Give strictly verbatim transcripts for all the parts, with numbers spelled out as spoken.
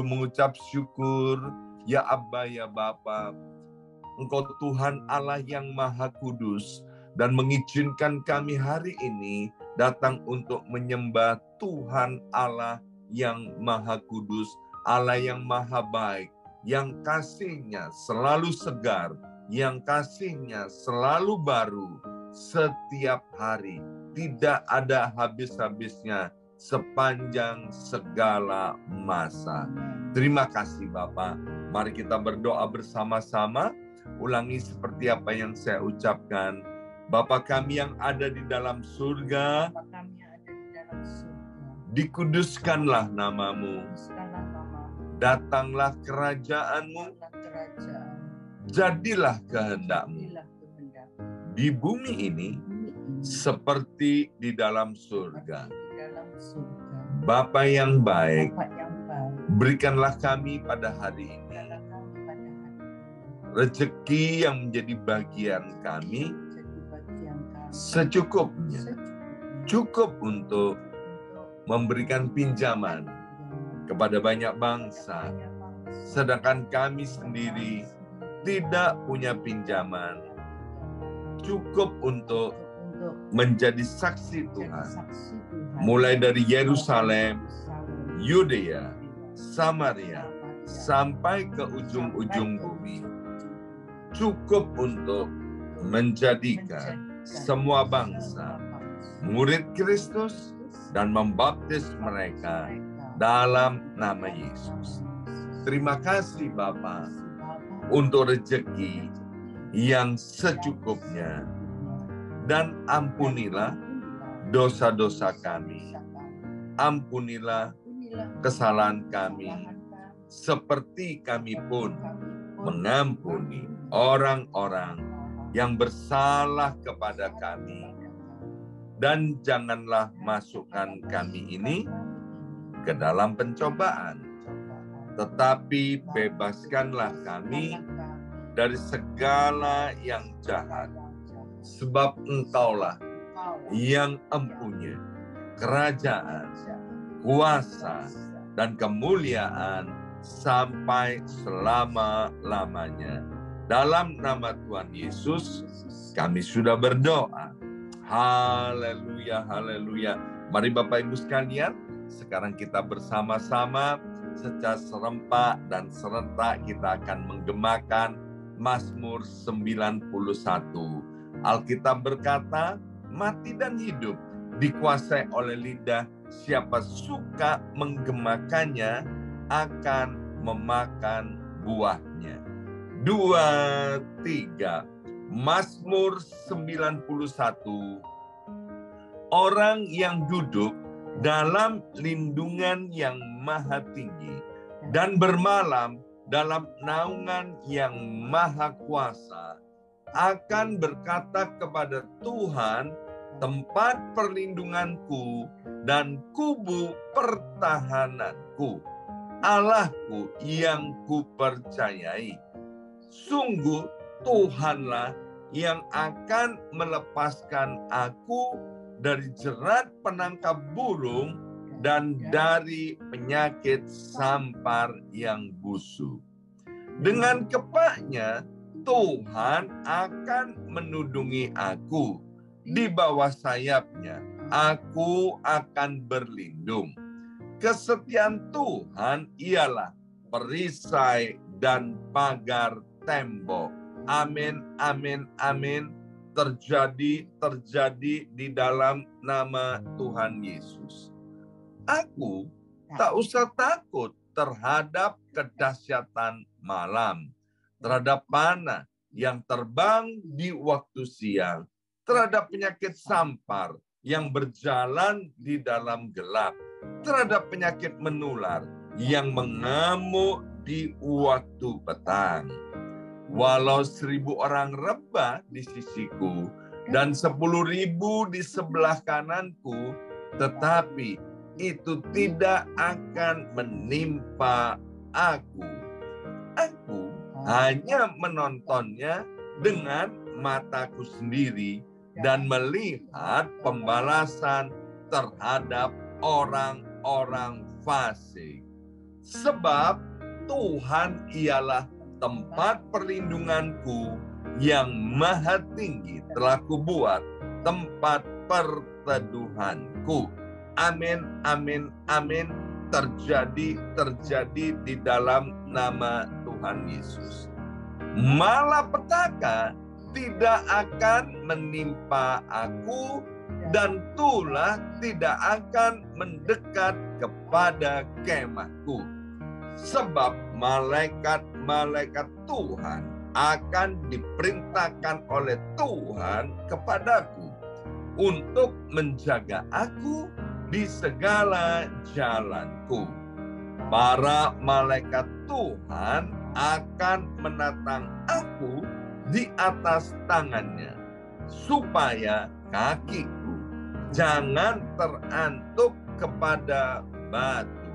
mengucap syukur, ya Abba, ya Bapa. Engkau Tuhan Allah yang Maha Kudus, dan mengizinkan kami hari ini datang untuk menyembah Tuhan Allah yang Maha Kudus, Allah yang Maha Baik, yang kasih-Nya selalu segar, yang kasih-Nya selalu baru setiap hari. Tidak ada habis-habisnya sepanjang segala masa. Terima kasih Bapak. Mari kita berdoa bersama-sama. Ulangi seperti apa yang saya ucapkan. Bapa kami yang ada di dalam surga, dikuduskanlah namamu. Datanglah kerajaanmu. Jadilah kehendakmu. Di bumi ini seperti di dalam surga. Bapa yang baik, berikanlah kami pada hari ini rezeki yang menjadi bagian kami secukupnya. Cukup untuk memberikan pinjaman kepada banyak bangsa, sedangkan kami sendiri tidak punya pinjaman. Cukup untuk menjadi saksi Tuhan, mulai dari Yerusalem, Yudea, Samaria, sampai ke ujung-ujung bumi. Cukup untuk menjadikan semua bangsa murid Kristus dan membaptis mereka dalam nama Yesus. Terima kasih Bapa untuk rezeki yang secukupnya, dan ampunilah dosa-dosa kami. Ampunilah kesalahan kami, seperti kami pun mengampuni orang-orang yang bersalah kepada kami. Dan janganlah masukkan kami ini ke dalam pencobaan, tetapi bebaskanlah kami dari segala yang jahat. Sebab Engkaulah yang empunya kerajaan, kuasa, dan kemuliaan sampai selama-lamanya. Dalam nama Tuhan Yesus, kami sudah berdoa. Haleluya, haleluya. Mari Bapak Ibu sekalian, sekarang kita bersama-sama secara serempak dan serentak kita akan menggemakan Mazmur sembilan puluh satu. Alkitab berkata, mati dan hidup dikuasai oleh lidah. Siapa suka menggemakannya akan memakan buahnya. Dua, tiga. Mazmur sembilan puluh satu. Orang yang duduk dalam lindungan yang maha tinggi dan bermalam dalam naungan yang maha kuasa akan berkata kepada Tuhan, tempat perlindunganku dan kubu pertahananku, Allahku yang kupercayai. Sungguh Tuhanlah yang akan melepaskan aku dari jerat penangkap burung dan dari penyakit sampar yang busuk. Dengan kepaknya Tuhan akan menudungi aku. Di bawah sayapnya aku akan berlindung. Kesetiaan Tuhan ialah perisai dan pagar tembok. Amin, amin, amin. Terjadi, terjadi di dalam nama Tuhan Yesus. Aku tak usah takut terhadap kedahsyatan malam, terhadap panah yang terbang di waktu siang, terhadap penyakit sampar yang berjalan di dalam gelap, terhadap penyakit menular yang mengamuk di waktu petang. Walau seribu orang rebah di sisiku dan sepuluh ribu di sebelah kananku, tetapi itu tidak akan menimpa aku. Aku hanya menontonnya dengan mataku sendiri dan melihat pembalasan terhadap orang-orang fasik. Sebab Tuhan ialah tempat perlindunganku yang maha tinggi, telah kubuat tempat perteduhanku. Amin, amin, amin. Terjadi, terjadi di dalam nama Tuhan Yesus. Malapetaka tidak akan menimpa aku, dan tulah tidak akan mendekat kepada kemahku. Sebab malaikat-malaikat Tuhan akan diperintahkan oleh Tuhan kepadaku untuk menjaga aku di segala jalanku. Para malaikat Tuhan akan menatang aku di atas tangannya, supaya kakiku jangan terantuk kepada batu.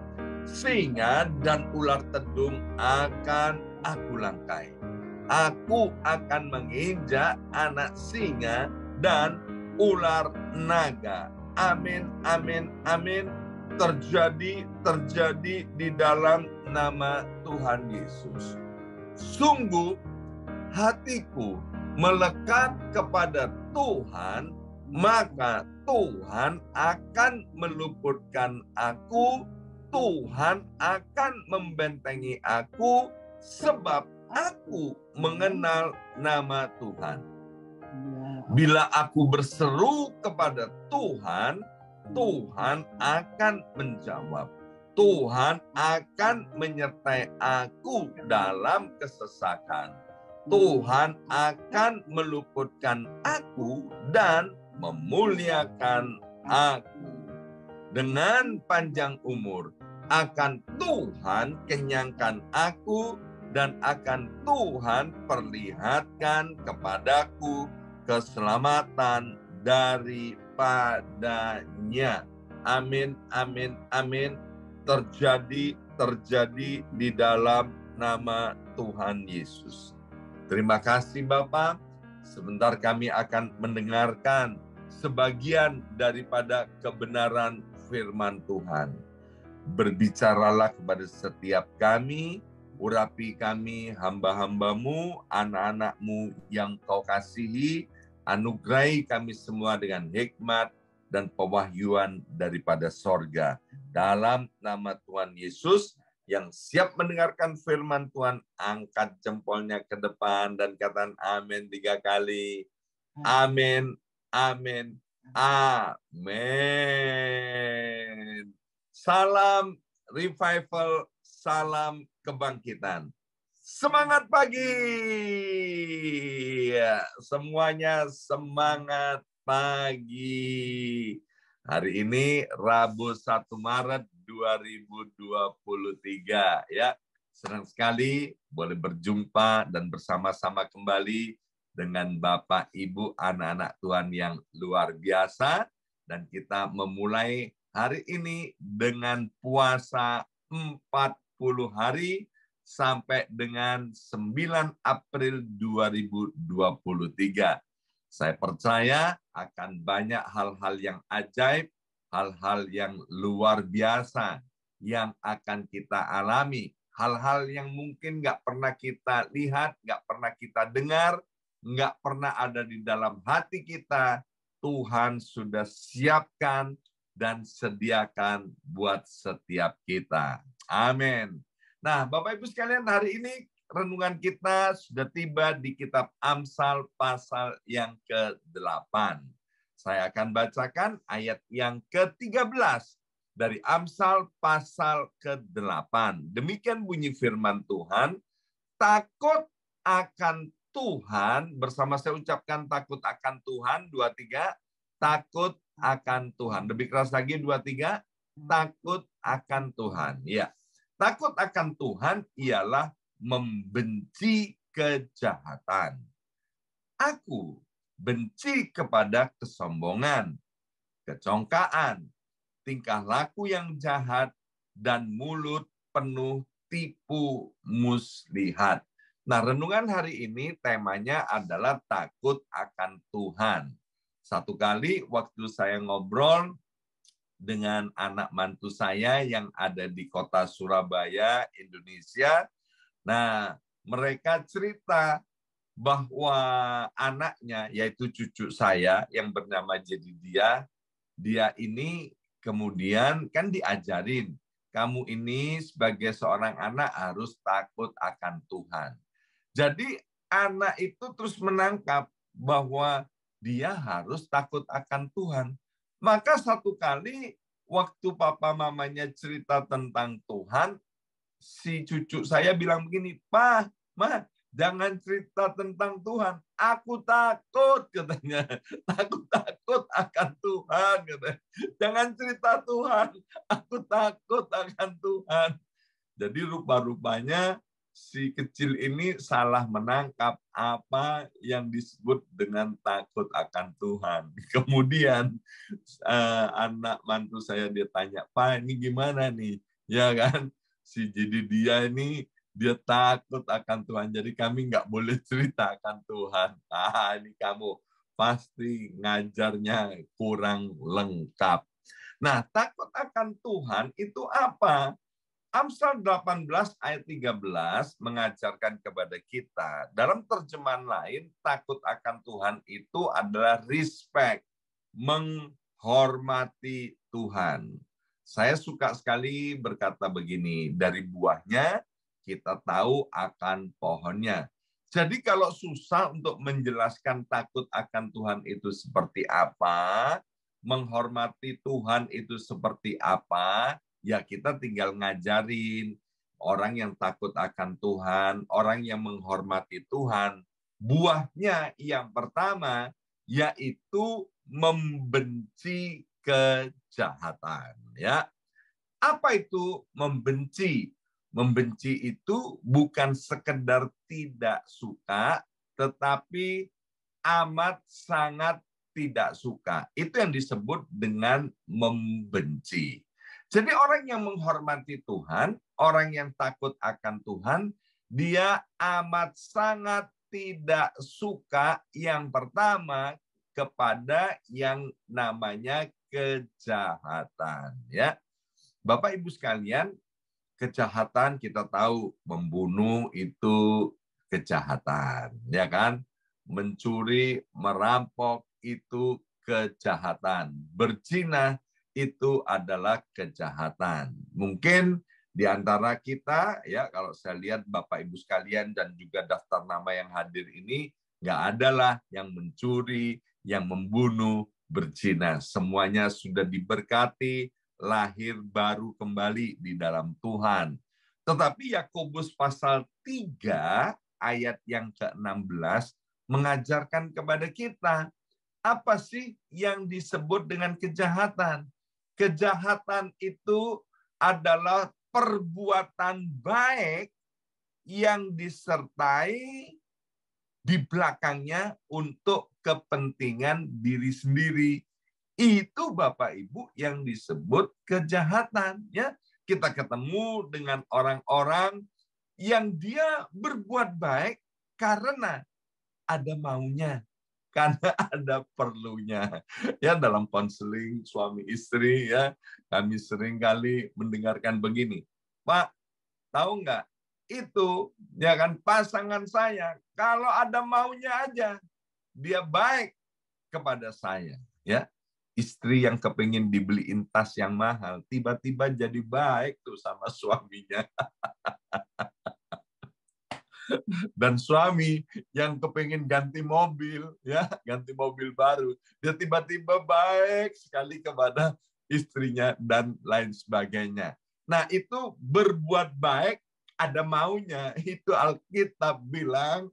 Singa dan ular tedung akan aku langkai. Aku akan menginjak anak singa dan ular naga. Amin, amin, amin. Terjadi, terjadi di dalam nama Tuhan Yesus. Sungguh hatiku melekat kepada Tuhan, maka Tuhan akan meluputkan aku, Tuhan akan membentengi aku, sebab aku mengenal nama Tuhan. Bila aku berseru kepada Tuhan, Tuhan akan menjawab. Tuhan akan menyertai aku dalam kesesakan. Tuhan akan meluputkan aku dan memuliakan aku. Dengan panjang umur akan Tuhan kenyangkan aku, dan akan Tuhan perlihatkan kepadaku keselamatan daripadanya. Amin, amin, amin. Terjadi, terjadi di dalam nama Tuhan Yesus. Terima kasih Bapak. Sebentar kami akan mendengarkan sebagian daripada kebenaran firman Tuhan. Berbicaralah kepada setiap kami, urapi kami hamba-hambamu, anak-anakmu yang kau kasihi, anugerahi kami semua dengan hikmat dan pewahyuan daripada sorga. Dalam nama Tuhan Yesus, yang siap mendengarkan firman Tuhan, angkat jempolnya ke depan dan katakan amin tiga kali. Amin, amin, amin. Salam revival, salam kebangkitan. Semangat pagi. Ya, semuanya semangat pagi. Hari ini Rabu satu Maret dua ribu dua puluh tiga ya. Senang sekali boleh berjumpa dan bersama-sama kembali dengan Bapak Ibu anak-anak Tuhan yang luar biasa, dan kita memulai hari ini dengan puasa empat puluh hari sampai dengan sembilan April dua ribu dua puluh tiga. Saya percaya akan banyak hal-hal yang ajaib, hal-hal yang luar biasa yang akan kita alami. Hal-hal yang mungkin nggak pernah kita lihat, nggak pernah kita dengar, nggak pernah ada di dalam hati kita. Tuhan sudah siapkan dan sediakan buat setiap kita. Amin. Nah, Bapak Ibu sekalian, hari ini renungan kita sudah tiba di kitab Amsal pasal yang ke delapan. Saya akan bacakan ayat yang ke tiga belas dari Amsal pasal ke delapan. Demikian bunyi firman Tuhan, takut akan Tuhan, bersama saya ucapkan takut akan Tuhan, dua, tiga, takut akan Tuhan. Lebih keras lagi, dua, tiga, takut akan Tuhan. Ya, takut akan Tuhan ialah membenci kejahatan. Aku benci kepada kesombongan, kecongkaan, tingkah laku yang jahat, dan mulut penuh tipu muslihat. Nah, renungan hari ini temanya adalah takut akan Tuhan. Satu kali waktu saya ngobrol dengan anak mantu saya yang ada di kota Surabaya, Indonesia. Nah, mereka cerita bahwa anaknya, yaitu cucu saya yang bernama Jedidia, dia ini kemudian kan diajarin, kamu ini sebagai seorang anak harus takut akan Tuhan. Jadi anak itu terus menangkap bahwa dia harus takut akan Tuhan. Maka satu kali waktu papa mamanya cerita tentang Tuhan, si cucu saya bilang begini, "Pak, Ma, jangan cerita tentang Tuhan. Aku takut," katanya. "Takut-takut akan Tuhan," katanya. "Jangan cerita Tuhan. Aku takut akan Tuhan." Jadi rupa-rupanya si kecil ini salah menangkap apa yang disebut dengan takut akan Tuhan. Kemudian eh, anak mantu saya dia tanya, "Pak, ini gimana nih?" Ya kan? Si jadi dia ini dia takut akan Tuhan. Jadi kami nggak boleh cerita akan Tuhan. Ah, ini kamu pasti ngajarnya kurang lengkap. Nah, takut akan Tuhan itu apa? Amsal delapan belas ayat tiga belas mengajarkan kepada kita, dalam terjemahan lain, takut akan Tuhan itu adalah respect, menghormati Tuhan. Saya suka sekali berkata begini, dari buahnya kita tahu akan pohonnya. Jadi kalau susah untuk menjelaskan takut akan Tuhan itu seperti apa, menghormati Tuhan itu seperti apa, ya kita tinggal ngajarin orang yang takut akan Tuhan, orang yang menghormati Tuhan. Buahnya yang pertama yaitu membenci kejahatan. Ya, apa itu membenci? Membenci itu bukan sekedar tidak suka, tetapi amat sangat tidak suka. Itu yang disebut dengan membenci. Jadi orang yang menghormati Tuhan, orang yang takut akan Tuhan, dia amat sangat tidak suka yang pertama kepada yang namanya kejahatan. Ya, Bapak Ibu sekalian, kejahatan kita tahu membunuh itu kejahatan, ya kan? Mencuri, merampok itu kejahatan. Berzina itu adalah kejahatan. Mungkin di antara kita, ya kalau saya lihat Bapak Ibu sekalian dan juga daftar nama yang hadir ini, nggak adalah yang mencuri, yang membunuh, berzina. Semuanya sudah diberkati, lahir baru kembali di dalam Tuhan. Tetapi Yakobus pasal tiga ayat yang ke enam belas mengajarkan kepada kita, apa sih yang disebut dengan kejahatan? Kejahatan itu adalah perbuatan baik yang disertai di belakangnya untuk kepentingan diri sendiri. Itu Bapak Ibu yang disebut kejahatan. Ya, kita ketemu dengan orang-orang yang dia berbuat baik karena ada maunya, karena ada perlunya. Ya, dalam konseling suami istri ya, kami sering kali mendengarkan begini, "Pak, tahu nggak, itu ya kan pasangan saya kalau ada maunya aja dia baik kepada saya." Ya, istri yang kepingin dibeliin tas yang mahal tiba-tiba jadi baik tuh sama suaminya. Dan suami yang kepingin ganti mobil, ya ganti mobil baru, dia tiba-tiba baik sekali kepada istrinya dan lain sebagainya. Nah, itu berbuat baik ada maunya, itu Alkitab bilang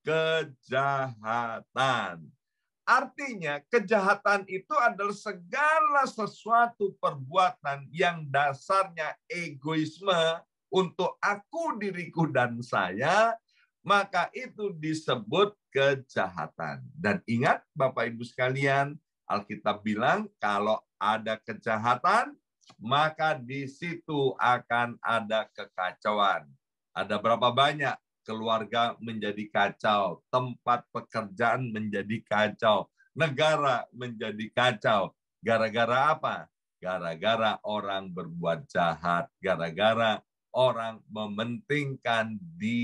kejahatan. Artinya kejahatan itu adalah segala sesuatu perbuatan yang dasarnya egoisme untuk aku, diriku, dan saya, maka itu disebut kejahatan. Dan ingat Bapak Ibu sekalian, Alkitab bilang kalau ada kejahatan, maka di situ akan ada kekacauan. Ada berapa banyak keluarga menjadi kacau, tempat pekerjaan menjadi kacau, negara menjadi kacau. Gara-gara apa? gara-gara orang berbuat jahat, gara-gara orang mementingkan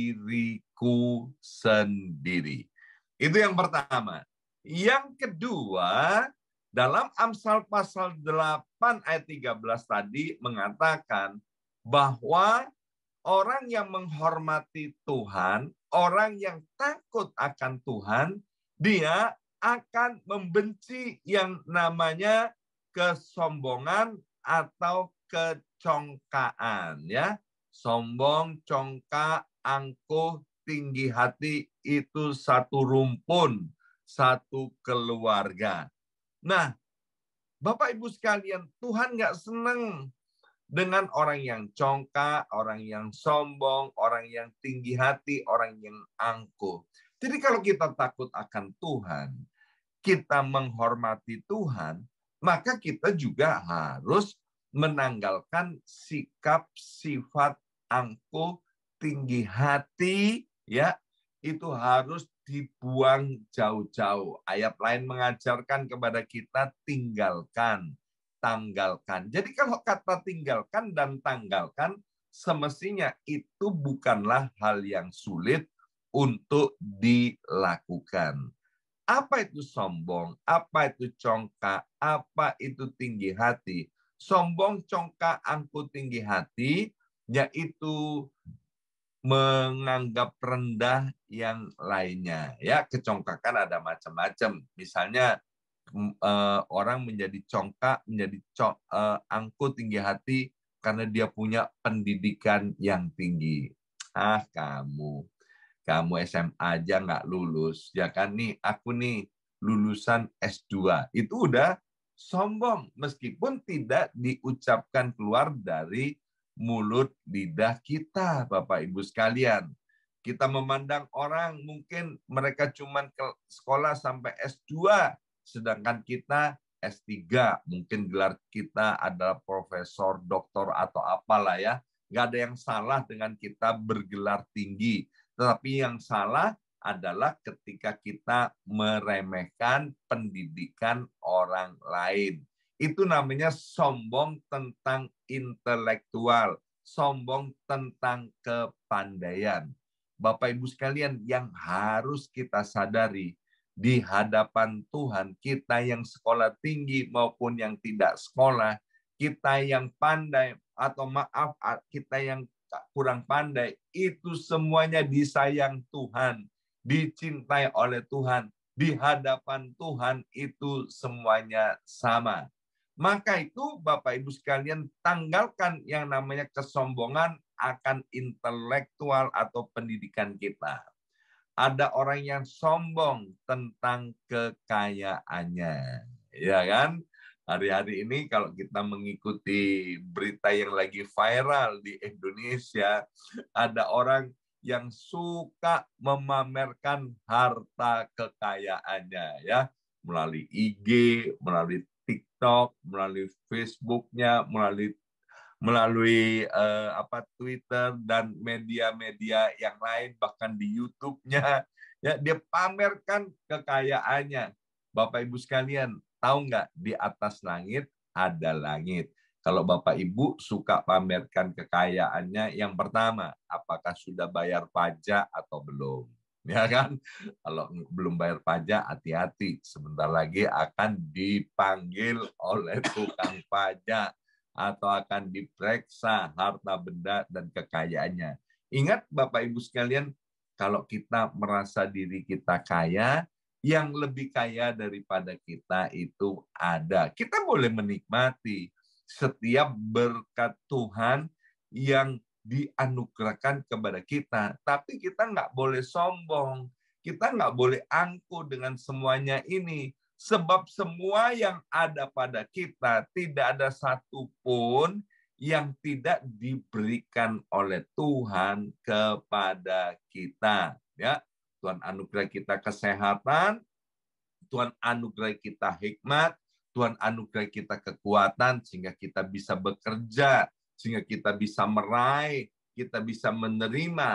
diriku sendiri. Itu yang pertama. Yang kedua, dalam Amsal pasal delapan ayat tiga belas tadi mengatakan bahwa orang yang menghormati Tuhan, orang yang takut akan Tuhan, dia akan membenci yang namanya kesombongan atau kecongkaan, ya. Sombong, congkak, angkuh, tinggi hati itu satu rumpun, satu keluarga. Nah, Bapak Ibu sekalian, Tuhan nggak senang dengan orang yang congkak, orang yang sombong, orang yang tinggi hati, orang yang angkuh. Jadi kalau kita takut akan Tuhan, kita menghormati Tuhan, maka kita juga harus menanggalkan sikap sifat angkuh, tinggi hati, ya, itu harus dibuang jauh-jauh. Ayat lain mengajarkan kepada kita tinggalkan, tanggalkan. Jadi kalau kata tinggalkan dan tanggalkan, semestinya itu bukanlah hal yang sulit untuk dilakukan. Apa itu sombong? Apa itu congkak? Apa itu tinggi hati? Sombong, congkak, angkuh, tinggi hati, yaitu menganggap rendah yang lainnya. Ya, kecongkakan ada macam-macam. Misalnya eh, orang menjadi congkak, menjadi cong, eh, angkuh, tinggi hati karena dia punya pendidikan yang tinggi. Ah, kamu. Kamu S M A aja nggak lulus, ya kan nih, aku nih lulusan S dua. Itu udah sombong, meskipun tidak diucapkan keluar dari mulut lidah kita, Bapak Ibu sekalian. Kita memandang orang, mungkin mereka cuma ke sekolah sampai S dua, sedangkan kita S tiga, mungkin gelar kita adalah profesor, doktor, atau apalah ya. Nggak ada yang salah dengan kita bergelar tinggi. Tetapi yang salah adalah ketika kita meremehkan pendidikan orang lain. Itu namanya sombong tentang intelektual, sombong tentang kepandaian. Bapak Ibu sekalian, yang harus kita sadari di hadapan Tuhan, kita yang sekolah tinggi maupun yang tidak sekolah, kita yang pandai atau maaf kita yang kurang pandai, itu semuanya disayang Tuhan, dicintai oleh Tuhan, di hadapan Tuhan itu semuanya sama. Maka itu Bapak Ibu sekalian, tanggalkan yang namanya kesombongan akan intelektual atau pendidikan kita. Ada orang yang sombong tentang kekayaannya, ya kan? Hari-hari ini kalau kita mengikuti berita yang lagi viral di Indonesia, ada orang yang suka memamerkan harta kekayaannya, ya, melalui I G, melalui TikTok, melalui Facebook-nya, melalui melalui eh, apa Twitter dan media-media yang lain, bahkan di YouTube-nya, ya, dia pamerkan kekayaannya. Bapak Ibu sekalian, tahu nggak, di atas langit ada langit. Kalau Bapak Ibu suka pamerkan kekayaannya, yang pertama, apakah sudah bayar pajak atau belum? Ya kan? Kalau belum bayar pajak, hati-hati. Sebentar lagi akan dipanggil oleh tukang pajak atau akan diperiksa harta benda dan kekayaannya. Ingat Bapak Ibu sekalian, kalau kita merasa diri kita kaya, yang lebih kaya daripada kita itu ada. Kita boleh menikmati setiap berkat Tuhan yang dianugerahkan kepada kita. Tapi kita nggak boleh sombong. Kita nggak boleh angkuh dengan semuanya ini. Sebab semua yang ada pada kita, tidak ada satupun yang tidak diberikan oleh Tuhan kepada kita. Ya, Tuhan anugerah kita kesehatan, Tuhan anugerah kita hikmat, Tuhan anugerah kita kekuatan, sehingga kita bisa bekerja, sehingga kita bisa meraih, kita bisa menerima.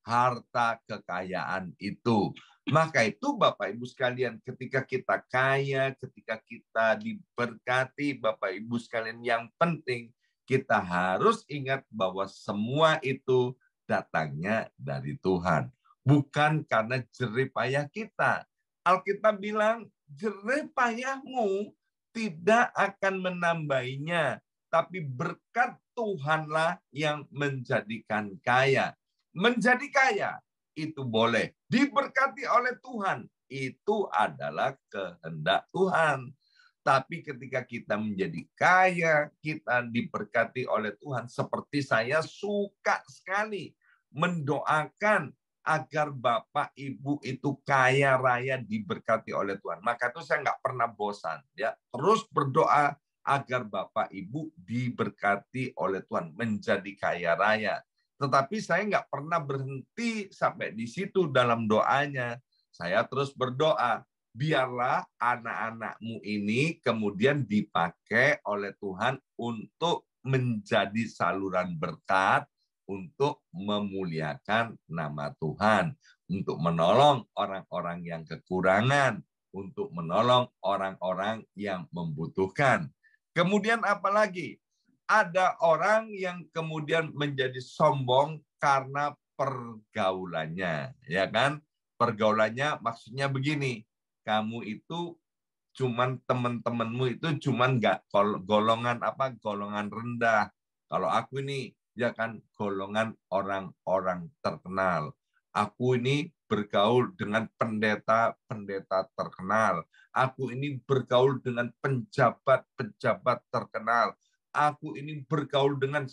harta kekayaan itu. Maka itu Bapak Ibu sekalian, ketika kita kaya, ketika kita diberkati, Bapak Ibu sekalian, yang penting kita harus ingat bahwa semua itu datangnya dari Tuhan. Bukan karena jerih payah kita. Alkitab bilang, jerih payahmu tidak akan menambahinya, tapi berkat Tuhanlah yang menjadikan kaya. Menjadi kaya itu boleh, diberkati oleh Tuhan, itu adalah kehendak Tuhan. Tapi ketika kita menjadi kaya, kita diberkati oleh Tuhan. Seperti saya suka sekali mendoakan agar Bapak Ibu itu kaya raya diberkati oleh Tuhan. Maka itu saya nggak pernah bosan, ya, terus berdoa agar Bapak Ibu diberkati oleh Tuhan, menjadi kaya raya. Tetapi saya nggak pernah berhenti sampai di situ dalam doanya. Saya terus berdoa, biarlah anak-anakmu ini kemudian dipakai oleh Tuhan untuk menjadi saluran berkat, untuk memuliakan nama Tuhan, untuk menolong orang-orang yang kekurangan, untuk menolong orang-orang yang membutuhkan. Kemudian apalagi? Ada orang yang kemudian menjadi sombong karena pergaulannya, ya kan? Pergaulannya maksudnya begini, kamu itu cuman teman-temanmu itu cuman nggak golongan apa? Golongan rendah. Kalau aku ini ya kan golongan orang-orang terkenal. Aku ini bergaul dengan pendeta-pendeta terkenal. Aku ini bergaul dengan penjabat-penjabat terkenal. Aku ini bergaul dengan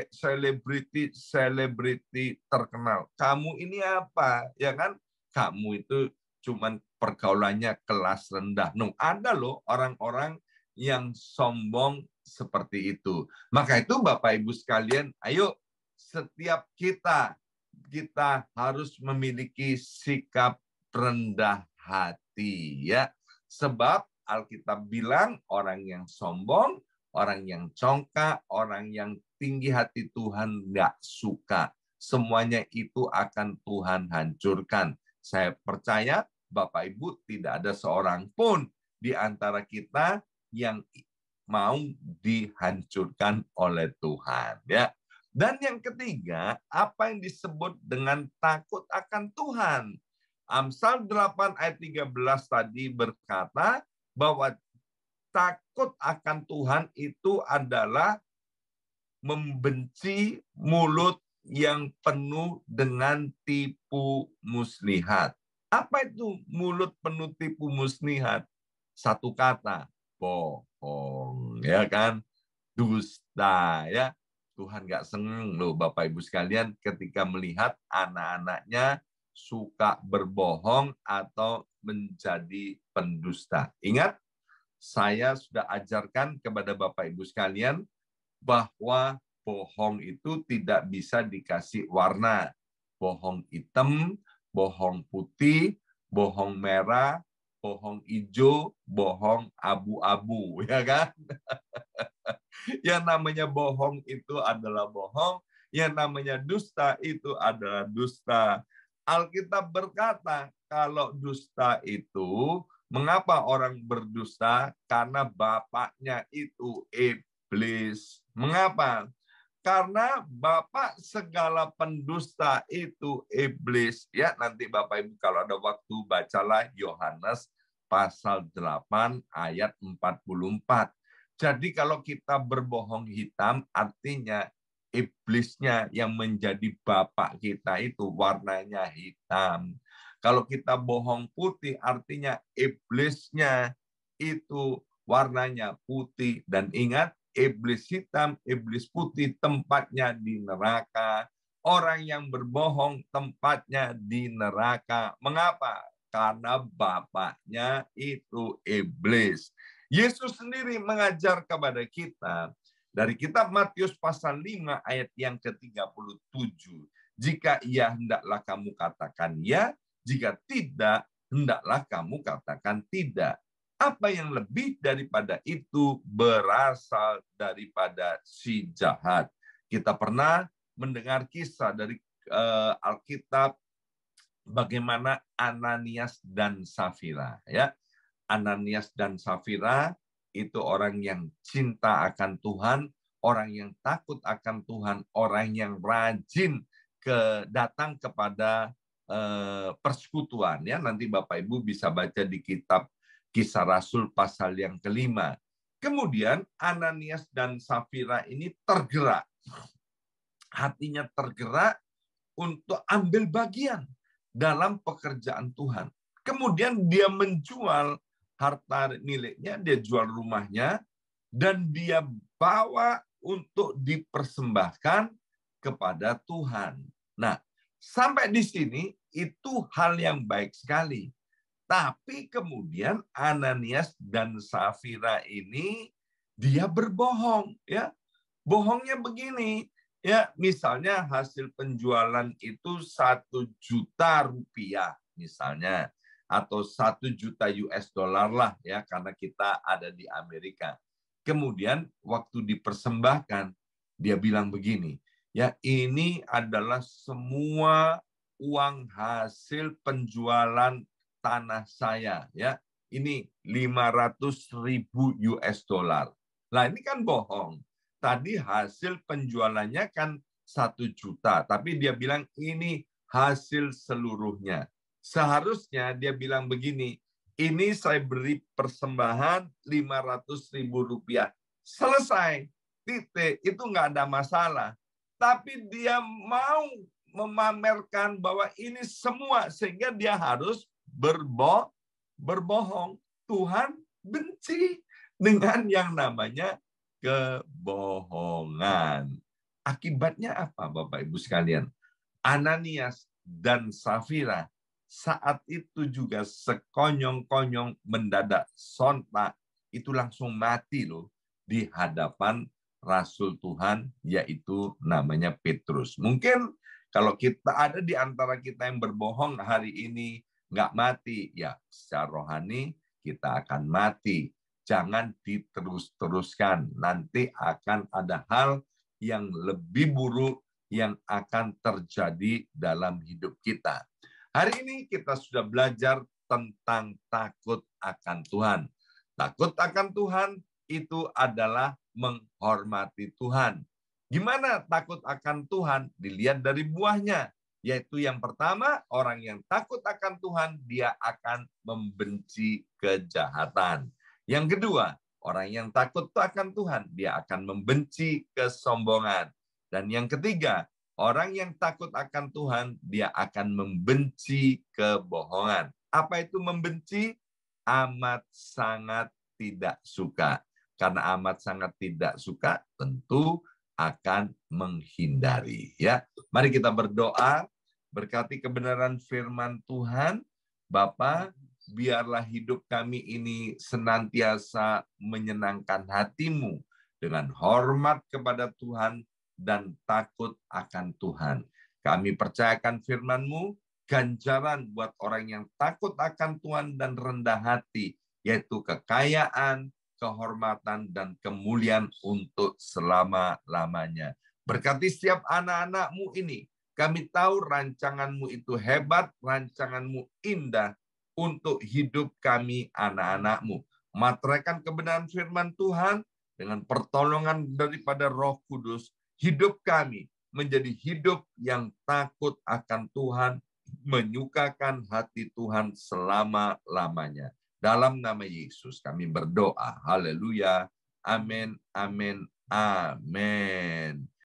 selebriti-selebriti terkenal. Kamu ini apa? Ya kan? Kamu itu cuman pergaulannya kelas rendah. No, ada loh orang-orang yang sombong seperti itu. Maka itu Bapak Ibu sekalian, ayo setiap kita, kita harus memiliki sikap rendah hati, ya. Sebab Alkitab bilang orang yang sombong, orang yang congkak, orang yang tinggi hati Tuhan nggak suka. Semuanya itu akan Tuhan hancurkan. Saya percaya Bapak Ibu tidak ada seorang pun di antara kita yang mau dihancurkan oleh Tuhan. Ya. Dan yang ketiga, apa yang disebut dengan takut akan Tuhan. Amsal delapan ayat tiga belas tadi berkata bahwa takut akan Tuhan itu adalah membenci mulut yang penuh dengan tipu muslihat. Apa itu mulut penuh tipu muslihat? Satu kata, bohong, ya kan? Dusta, ya. Tuhan nggak seneng loh Bapak Ibu sekalian ketika melihat anak-anaknya suka berbohong atau menjadi pendusta. Ingat, saya sudah ajarkan kepada Bapak Ibu sekalian bahwa bohong itu tidak bisa dikasih warna. Bohong hitam, bohong putih, bohong merah, bohong hijau, bohong abu-abu, ya kan? Yang namanya bohong itu adalah bohong, yang namanya dusta itu adalah dusta. Alkitab berkata, kalau dusta itu, mengapa orang berdusta? Karena bapaknya itu iblis. Mengapa? Karena bapak segala pendusta itu iblis. Ya, nanti Bapak Ibu kalau ada waktu bacalah Yohanes pasal delapan ayat empat puluh empat. Jadi kalau kita berbohong hitam, artinya iblisnya yang menjadi bapak kita itu warnanya hitam. Kalau kita bohong putih, artinya iblisnya itu warnanya putih. Dan ingat, iblis hitam, iblis putih tempatnya di neraka. Orang yang berbohong tempatnya di neraka. Mengapa? Karena bapaknya itu iblis. Yesus sendiri mengajar kepada kita dari kitab Matius pasal lima ayat yang ke tiga puluh tujuh. Jika iya, hendaklah kamu katakan ya. Jika tidak, hendaklah kamu katakan tidak. Apa yang lebih daripada itu berasal daripada si jahat. Kita pernah mendengar kisah dari uh, Alkitab bagaimana Ananias dan Safira, ya. Ananias dan Safira itu orang yang cinta akan Tuhan, orang yang takut akan Tuhan, orang yang rajin ke datang kepada uh, persekutuan, ya. Nanti Bapak Ibu bisa baca di kitab Kisah Rasul pasal yang kelima. Kemudian Ananias dan Safira ini tergerak, hatinya tergerak untuk ambil bagian dalam pekerjaan Tuhan. Kemudian dia menjual harta miliknya, dia jual rumahnya, dan dia bawa untuk dipersembahkan kepada Tuhan. Nah, sampai di sini itu hal yang baik sekali. Tapi kemudian Ananias dan Safira ini dia berbohong, ya. Bohongnya begini, ya, misalnya hasil penjualan itu satu juta rupiah misalnya, atau satu juta U S dollar lah, ya, karena kita ada di Amerika. Kemudian waktu dipersembahkan dia bilang begini, ya, ini adalah semua uang hasil penjualan tanah saya, ya, ini lima ratus ribu U S dollar. Nah, ini kan bohong. Tadi hasil penjualannya kan satu juta, tapi dia bilang ini hasil seluruhnya. Seharusnya dia bilang begini, ini saya beri persembahan lima ratus ribu rupiah. Selesai, titik, itu nggak ada masalah. Tapi dia mau memamerkan bahwa ini semua, sehingga dia harus berbo berbohong. Tuhan benci dengan yang namanya kebohongan. Akibatnya apa, Bapak Ibu sekalian? Ananias dan Safira saat itu juga sekonyong-konyong mendadak sontak, itu langsung mati loh di hadapan Rasul Tuhan, yaitu namanya Petrus. Mungkin kalau kita ada di antara kita yang berbohong hari ini nggak mati, ya secara rohani kita akan mati. Jangan diterus-teruskan. Nanti akan ada hal yang lebih buruk yang akan terjadi dalam hidup kita. Hari ini kita sudah belajar tentang takut akan Tuhan. Takut akan Tuhan itu adalah menghormati Tuhan. Gimana takut akan Tuhan? Dilihat dari buahnya. Yaitu yang pertama, orang yang takut akan Tuhan, dia akan membenci kejahatan. Yang kedua, orang yang takut akan Tuhan, dia akan membenci kesombongan. Dan yang ketiga, orang yang takut akan Tuhan, dia akan membenci kebohongan. Apa itu membenci? Amat sangat tidak suka. Karena amat sangat tidak suka, tentu akan menghindari. Ya, mari kita berdoa, berkati kebenaran firman Tuhan. Bapa, biarlah hidup kami ini senantiasa menyenangkan hati-Mu dengan hormat kepada Tuhan dan takut akan Tuhan. Kami percayakan firman-Mu, ganjaran buat orang yang takut akan Tuhan dan rendah hati, yaitu kekayaan, kehormatan, dan kemuliaan untuk selama-lamanya. Berkati setiap anak-anak-Mu ini. Kami tahu rancangan-Mu itu hebat, rancangan-Mu indah untuk hidup kami anak-anak-Mu. Materaikan kebenaran firman Tuhan dengan pertolongan daripada Roh Kudus. Hidup kami menjadi hidup yang takut akan Tuhan, menyukakan hati Tuhan selama-lamanya. Dalam nama Yesus kami berdoa. Haleluya. Amin, amin, amin.